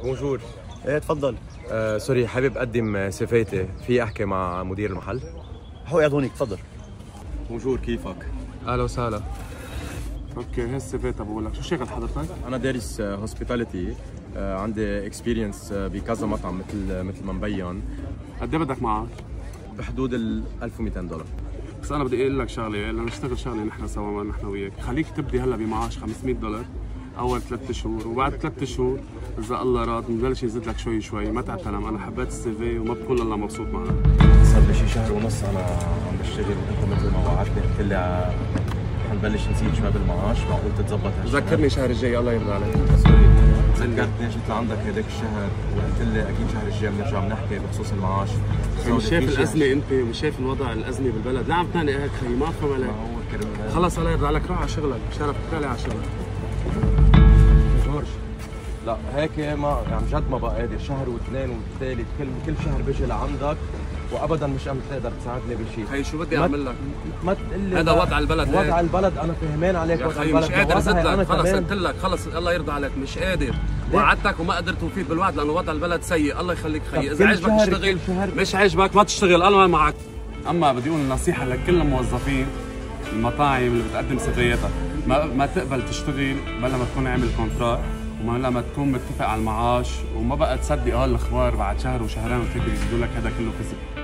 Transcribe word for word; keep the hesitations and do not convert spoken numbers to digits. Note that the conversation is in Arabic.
بونجور. ايه تفضل. آه سوري، حابب اقدم سيفيتي، في احكي مع مدير المحل؟ هو يعطونيك، تفضل. بونجور، كيفك؟ اهلا وسهلا. اوكي، هي السيفيتا بقول لك، شو شغل حضرتك؟ انا دارس هوسبيتاليتي، آه عندي اكسبيرينس بكذا مطعم مثل مثل ما مبين. قد ايه بدك معك؟ بحدود ال ألف ومئتين دولار. بس انا بدي اقول لك شغله، بدنا نشتغل شغله نحن سوا، نحن وياك، خليك تبدي هلا بمعاش خمسمئة دولار اول ثلاث شهور، وبعد ثلاث شهور اذا الله راد بنبلش يزيد لك شوي شوي، ما تعتلم. انا حبيت السي في وما بكون الا مبسوط معنا. صار لي شي شهر ونص انا عم بشتغل، وانت مثل ما وعدتني قلت لي حنبلش نزيد شوي بالمعاش، معقول تتظبط هالشهر؟ ذكرني الشهر الجاي الله يرضى عليك. سوري، ذكرتني جيت لعندك هذاك الشهر وقلت لي اكيد الشهر الجاي بنرجع بنحكي بخصوص المعاش. مش شايف الازمه انت، مش شايف الوضع الازمه بالبلد، لا عم تنقي هيك خيي، ما افهم عليك. خلص الله يرضى عليك، روح على شغلك، شرف تكالي على شغلك. جورج، لا هيك ما يعني جد ما بقى قادر، شهر واثنين والثالث كل كل شهر بيجي لعندك وابدا مش عم تقدر تساعدني بشيء. هي شو بدي اعمل لك؟ ما تقول لي هذا وضع البلد، وضع هيك. البلد انا فهمان عليك، يا وضع خي البلد مش قادر ازيد لك، خلص كمان. قلت لك خلص الله يرضى عليك، مش قادر، وعدتك وما قدرت اوفيك بالوعد لانه وضع البلد سيء. الله يخليك خيي، اذا عجبك تشتغل، مش عجبك ما تشتغل، انا معك. اما بدي اقول نصيحه لكل الموظفين المطاعم اللي بتقدم سفرياتها، ما ما تقبل تشتغل بلا ما تكون عامل كونترات، وما لما تكون متفق على المعاش، وما بقى تصدق هالاخبار بعد شهر وشهرين وثلاثه يزيدوا لك، هذا كله كذب.